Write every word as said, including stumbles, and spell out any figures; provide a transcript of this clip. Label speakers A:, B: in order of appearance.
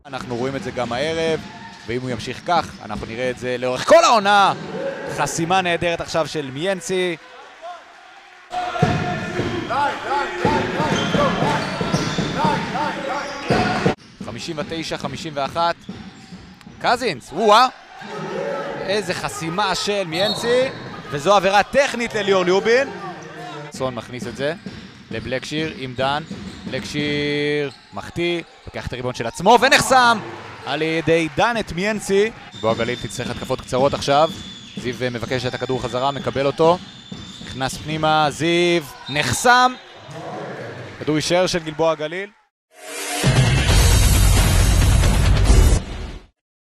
A: אנחנו רואים את זה גם הערב, ואם הוא ימשיך כך, אנחנו נראה את זה לאורך כל העונה. חסימה נהדרת עכשיו של מיאנסי. חמישים ותשע חמישים ואחת. קזינס, וואה. איזה חסימה של מיאנסי, וזו עבירה טכנית לליאור ליובין. סון מכניס את זה לבלקשיר עם דן. בלקשיר מחטיא, לוקח את הריבון של עצמו ונחסם על ידי דן את מיאנסי. בוא הגליל תצטרך התקפות קצרות עכשיו. זיו מבקש את הכדור חזרה, מקבל אותו, נכנס פנימה, זיו נחסם. כדור יישאר של גלבוע גליל.